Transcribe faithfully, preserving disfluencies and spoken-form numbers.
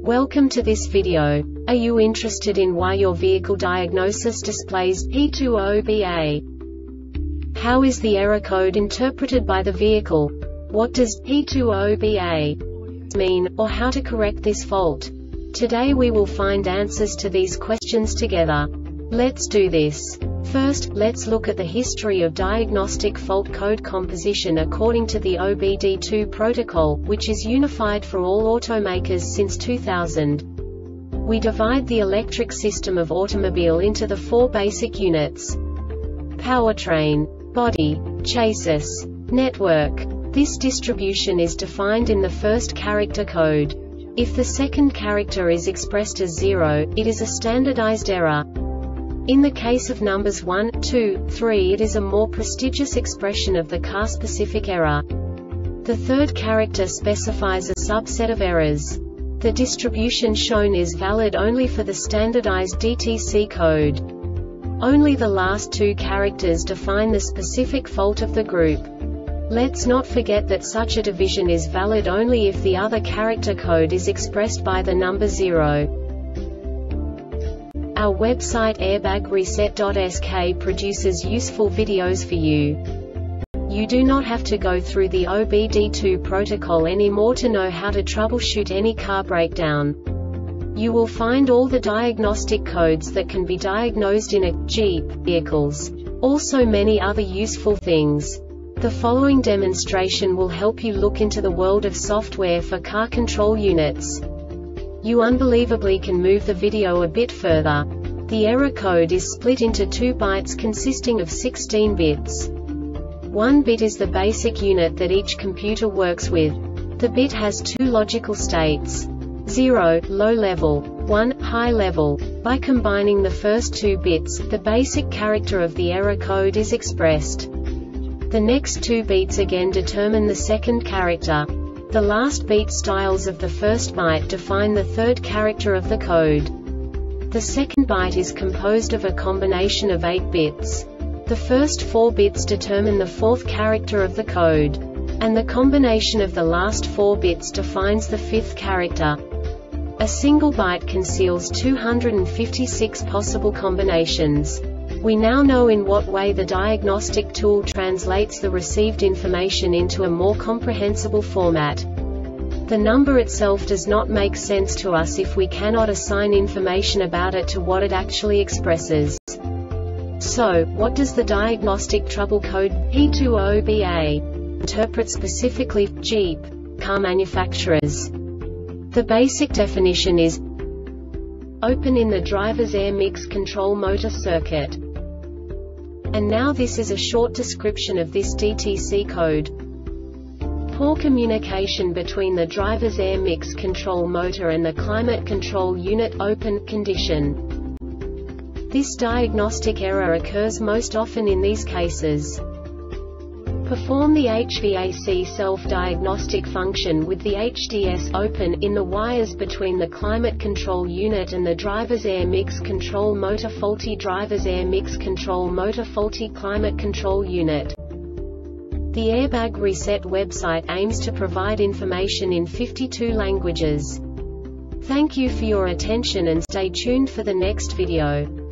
Welcome to this video. Are you interested in why your vehicle diagnosis displays P two O B A? How is the error code interpreted by the vehicle? What does P two O B A mean, or how to correct this fault? Today we will find answers to these questions together. Let's do this. First, let's look at the history of diagnostic fault code composition according to the O B D two protocol, which is unified for all automakers since two thousand. We divide the electric system of automobile into the four basic units: powertrain, body, chassis, network. This distribution is defined in the first character code. If the second character is expressed as zero, it is a standardized error. In the case of numbers one, two, three, it is a more prestigious expression of the car-specific error. The third character specifies a subset of errors. The distribution shown is valid only for the standardized D T C code. Only the last two characters define the specific fault of the group. Let's not forget that such a division is valid only if the other character code is expressed by the number zero. Our website airbag reset dot S K produces useful videos for you. You do not have to go through the O B D two protocol anymore to know how to troubleshoot any car breakdown. You will find all the diagnostic codes that can be diagnosed in a Jeep vehicles. Also many other useful things. The following demonstration will help you look into the world of software for car control units. You unbelievably can move the video a bit further. The error code is split into two bytes consisting of sixteen bits. One bit is the basic unit that each computer works with. The bit has two logical states: zero, low level, one, high level. By combining the first two bits, the basic character of the error code is expressed. The next two beats again determine the second character. The last beat styles of the first byte define the third character of the code. The second byte is composed of a combination of eight bits. The first four bits determine the fourth character of the code. And the combination of the last four bits defines the fifth character. A single byte conceals two hundred fifty-six possible combinations. We now know in what way the diagnostic tool translates the received information into a more comprehensible format. The number itself does not make sense to us if we cannot assign information about it to what it actually expresses. So, what does the diagnostic trouble code P two O B A interpret specifically for Jeep car manufacturers? The basic definition is: open in the driver's air mix control motor circuit. And now this is a short description of this D T C code. Poor communication between the driver's air mix control motor and the climate control unit open condition. This diagnostic error occurs most often in these cases. Perform the H V A C self-diagnostic function with the H D S open in the wires between the climate control unit and the driver's air mix control motor. Faulty driver's air mix control motor, faulty climate control unit. The Airbag Reset website aims to provide information in fifty-two languages. Thank you for your attention and stay tuned for the next video.